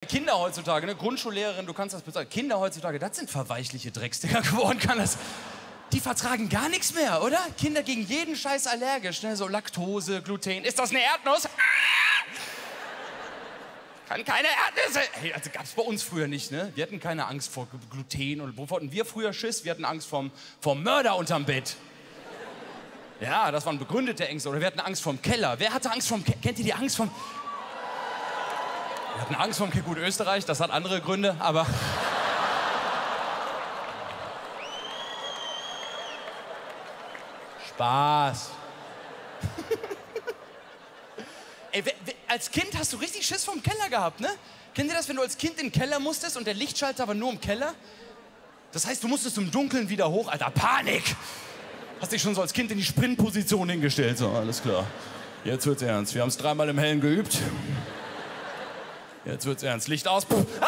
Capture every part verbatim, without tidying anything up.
Kinder heutzutage, ne, Grundschullehrerin, du kannst das bezahlen. Kinder heutzutage, das sind verweichliche Drecksdinger geworden, kann das... Die vertragen gar nichts mehr, oder? Kinder gegen jeden Scheiß allergisch, ne? So Laktose, Gluten. Ist das eine Erdnuss? Ah! Kann keine Erdnüsse. Hey, also gab's bei uns früher nicht, ne? Wir hatten keine Angst vor Gluten. Und wovor hatten wir früher Schiss? Wir hatten Angst vom, vom Mörder unterm Bett. Ja, das waren begründete Ängste. Oder wir hatten Angst vom Keller. Wer hatte Angst vom Keller? Kennt ihr die Angst vom... Wir hatten Angst vom Keller. Gut, Österreich, das hat andere Gründe, aber... Spaß. Ey, als Kind hast du richtig Schiss vom Keller gehabt, ne? Kennt ihr das, wenn du als Kind in den Keller musstest und der Lichtschalter war nur im Keller? Das heißt, du musstest im Dunkeln wieder hoch. Alter, Panik! Hast dich schon so als Kind in die Sprintposition hingestellt. So, alles klar. Jetzt wird's ernst. Wir haben es dreimal im Hellen geübt. Jetzt wird's ernst. Licht aus. Ah!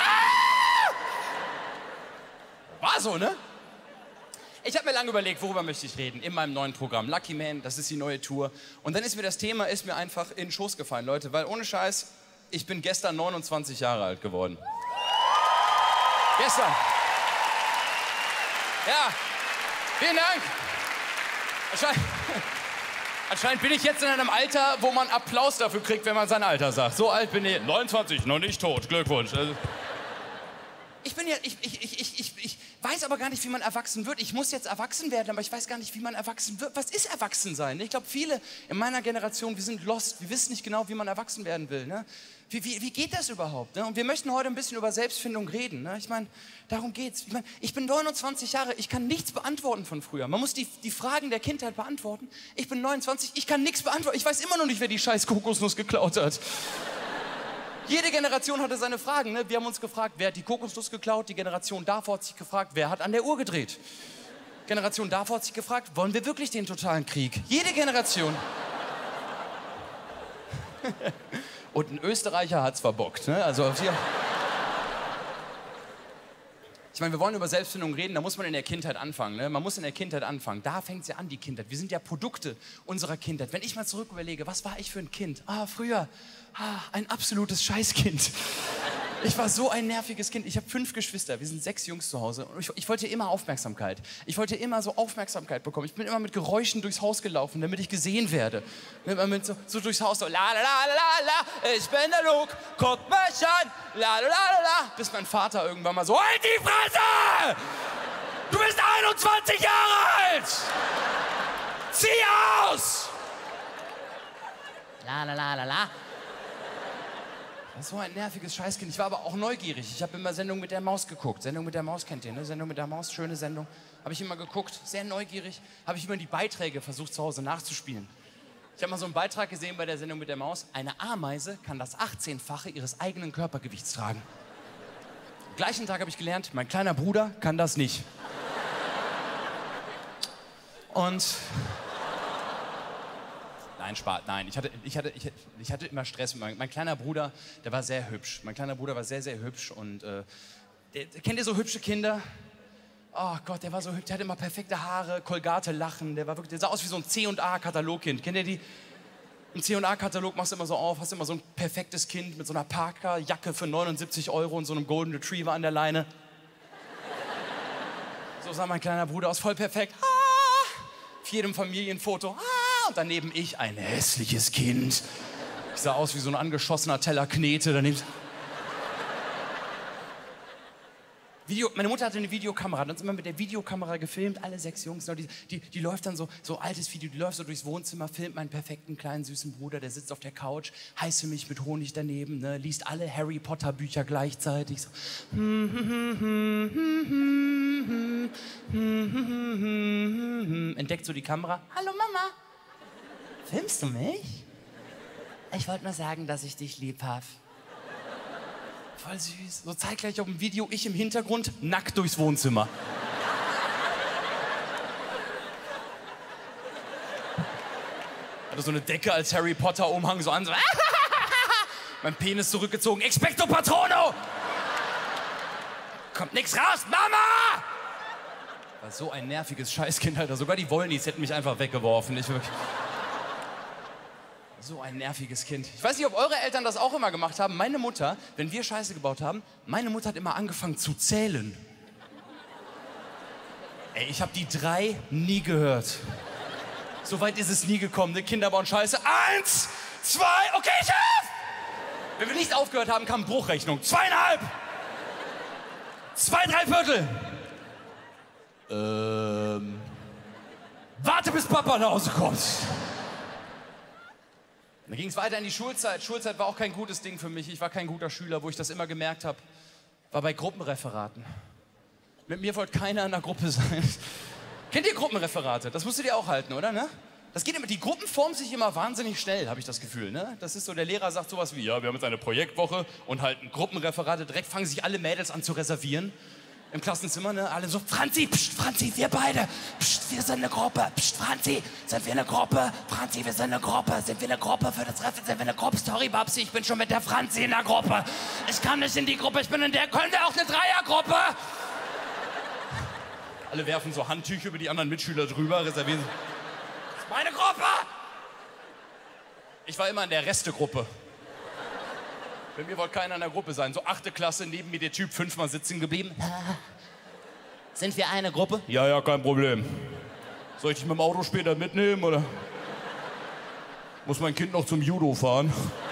War so, ne? Ich habe mir lange überlegt, worüber möchte ich reden in meinem neuen Programm. Lucky Man, das ist die neue Tour. Und dann ist mir das Thema ist mir einfach in den Schoß gefallen, Leute. Weil ohne Scheiß, ich bin gestern neunundzwanzig Jahre alt geworden. Gestern. Ja, vielen Dank. Anscheinend, anscheinend bin ich jetzt in einem Alter, wo man Applaus dafür kriegt, wenn man sein Alter sagt. So alt bin ich. neunundzwanzig, noch nicht tot. Glückwunsch. Also ich bin ja, ich, ich, ich, ich, ich, ich weiß aber gar nicht, wie man erwachsen wird. Ich muss jetzt erwachsen werden, aber ich weiß gar nicht, wie man erwachsen wird. Was ist Erwachsensein? Ich glaube, viele in meiner Generation, wir sind lost. Wir wissen nicht genau, wie man erwachsen werden will. Ne? Wie, wie, wie geht das überhaupt? Ne? Und wir möchten heute ein bisschen über Selbstfindung reden. Ne? Ich meine, darum geht's. Ich, mein, ich bin neunundzwanzig Jahre, ich kann nichts beantworten von früher. Man muss die, die Fragen der Kindheit beantworten. Ich bin neunundzwanzig, ich kann nichts beantworten. Ich weiß immer noch nicht, wer die scheiß Kokosnuss geklaut hat. Jede Generation hatte seine Fragen. Ne? Wir haben uns gefragt, wer hat die Kokosnuss geklaut? Die Generation davor hat sich gefragt, wer hat an der Uhr gedreht? Generation davor hat sich gefragt, wollen wir wirklich den totalen Krieg? Jede Generation. Und ein Österreicher hat's verbockt. Ne? Also hier. Ich meine, wir wollen über Selbstfindung reden, da muss man in der Kindheit anfangen. Ne? Man muss in der Kindheit anfangen. Da fängt sie an, die Kindheit. Wir sind ja Produkte unserer Kindheit. Wenn ich mal zurück überlege, was war ich für ein Kind? Ah, früher, ah, ein absolutes Scheißkind. Ich war so ein nerviges Kind. Ich habe fünf Geschwister, wir sind sechs Jungs zu Hause. Und ich, ich wollte immer Aufmerksamkeit. Ich wollte immer so Aufmerksamkeit bekommen. Ich bin immer mit Geräuschen durchs Haus gelaufen, damit ich gesehen werde. Mit so, so durchs Haus, so la la la la la, ich bin der Luke, guck mich an, la la la la. Bis mein Vater irgendwann mal so, halt die Fresse! Du bist einundzwanzig Jahre alt! Zieh aus! La la la la la. Das war ein nerviges Scheißkind. Ich war aber auch neugierig. Ich habe immer Sendung mit der Maus geguckt. Sendung mit der Maus kennt ihr, ne? Sendung mit der Maus, schöne Sendung. Habe ich immer geguckt, sehr neugierig. Habe ich immer die Beiträge versucht zu Hause nachzuspielen. Ich habe mal so einen Beitrag gesehen bei der Sendung mit der Maus. Eine Ameise kann das achtzehnfache ihres eigenen Körpergewichts tragen. Am gleichen Tag habe ich gelernt, mein kleiner Bruder kann das nicht. Und... Nein, Spaß, nein. Ich hatte, ich, hatte, ich, ich hatte immer Stress. Mein, mein kleiner Bruder, der war sehr hübsch. Mein kleiner Bruder war sehr, sehr hübsch. Und äh, der, kennt ihr so hübsche Kinder? Oh Gott, der war so hübsch. Der hatte immer perfekte Haare, Kolgate lachen. Der, war wirklich, der sah aus wie so ein C und A-Katalogkind. Kennt ihr die? Im C und A-Katalog machst du immer so auf, hast immer so ein perfektes Kind mit so einer Parker-Jacke für neunundsiebzig Euro und so einem Golden Retriever an der Leine. So sah mein kleiner Bruder aus, voll perfekt. Ah, auf jedem Familienfoto. Ah, und daneben ich, ein hässliches Kind. Ich sah aus wie so ein angeschossener Teller Knete. Daneben Video, meine Mutter hatte eine Videokamera, hat uns immer mit der Videokamera gefilmt, alle sechs Jungs. Die, die, die läuft dann so, so altes Video, die läuft so durchs Wohnzimmer, filmt meinen perfekten kleinen süßen Bruder, der sitzt auf der Couch, heiße Milch mit Honig daneben, ne, liest alle Harry Potter Bücher gleichzeitig. So. Entdeckt so die Kamera. Hallo Mama. Filmst du mich? Ich wollte nur sagen, dass ich dich lieb hab. Voll süß. So zeitgleich auf dem Video, ich im Hintergrund, nackt durchs Wohnzimmer. Hatte so eine Decke als Harry Potter Umhang so an, so mein Penis zurückgezogen. Expecto Patrono! Kommt nix raus, Mama! War so ein nerviges Scheißkind, Alter. Sogar die Wollnies hätten mich einfach weggeworfen. Ich wirklich... So ein nerviges Kind. Ich weiß nicht, ob eure Eltern das auch immer gemacht haben. Meine Mutter, wenn wir Scheiße gebaut haben, meine Mutter hat immer angefangen zu zählen. Ey, ich habe die drei nie gehört. So weit ist es nie gekommen, ne? Kinder bauen Scheiße. Eins, zwei, okay, Chef! Wenn wir nicht aufgehört haben, kam Bruchrechnung. Zweieinhalb! Zwei, drei Viertel! Ähm... Warte, bis Papa nach Hause kommt. Dann ging es weiter in die Schulzeit. Schulzeit war auch kein gutes Ding für mich. Ich war kein guter Schüler, wo ich das immer gemerkt habe. War bei Gruppenreferaten. Mit mir wollte keiner in der Gruppe sein. Kennt ihr Gruppenreferate? Das musstet ihr auch halten, oder? Ne? Das geht immer, die Gruppen formen sich immer wahnsinnig schnell, habe ich das Gefühl. Ne? Das ist so, der Lehrer sagt sowas wie, ja, wir haben jetzt eine Projektwoche und halten Gruppenreferate. Direkt fangen sich alle Mädels an zu reservieren. Im Klassenzimmer, ne? Alle so, Franzi, pst, Franzi, wir beide, pst, wir sind eine Gruppe, pst, Franzi, sind wir eine Gruppe, Franzi, wir sind eine Gruppe, sind wir eine Gruppe für das Treffen, sind wir eine Gruppe, sorry, Babsi, ich bin schon mit der Franzi in der Gruppe, ich kann nicht in die Gruppe, ich bin in der, können wir auch eine Dreiergruppe? Alle werfen so Handtücher über die anderen Mitschüler drüber, reservieren, das ist meine Gruppe! Ich war immer in der Restegruppe. Bei mir wollte keiner in der Gruppe sein. So achte Klasse, neben mir der Typ, fünfmal sitzen geblieben. Sind wir eine Gruppe? Ja, ja, kein Problem. Soll ich dich mit dem Auto später mitnehmen, oder? Muss mein Kind noch zum Judo fahren?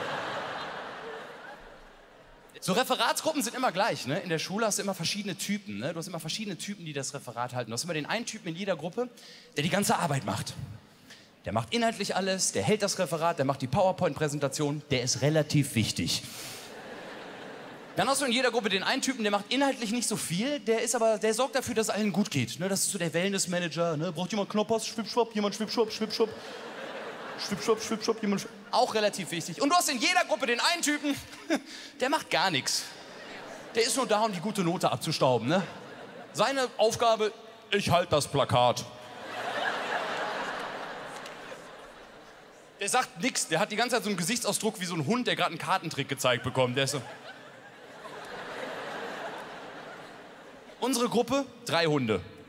So Referatsgruppen sind immer gleich, ne? In der Schule hast du immer verschiedene Typen, ne? Du hast immer verschiedene Typen, die das Referat halten. Du hast immer den einen Typen in jeder Gruppe, der die ganze Arbeit macht. Der macht inhaltlich alles, der hält das Referat, der macht die PowerPoint-Präsentation, der ist relativ wichtig. Dann hast du in jeder Gruppe den einen Typen, der macht inhaltlich nicht so viel, der ist aber, der sorgt dafür, dass es allen gut geht. Ne, das ist so der Wellness-Manager, ne? Braucht jemand Knoppers, schwippschwapp, jemand schwippschwapp, schwippschwapp, schwippschwapp, schwippschwapp, jemand schwipp. Auch relativ wichtig. Und du hast in jeder Gruppe den einen Typen, der macht gar nichts. Der ist nur da, um die gute Note abzustauben. Ne? Seine Aufgabe, ich halte das Plakat. Der sagt nichts, der hat die ganze Zeit so einen Gesichtsausdruck wie so ein Hund, der gerade einen Kartentrick gezeigt bekommt. Der ist so. Unsere Gruppe, drei Hunde.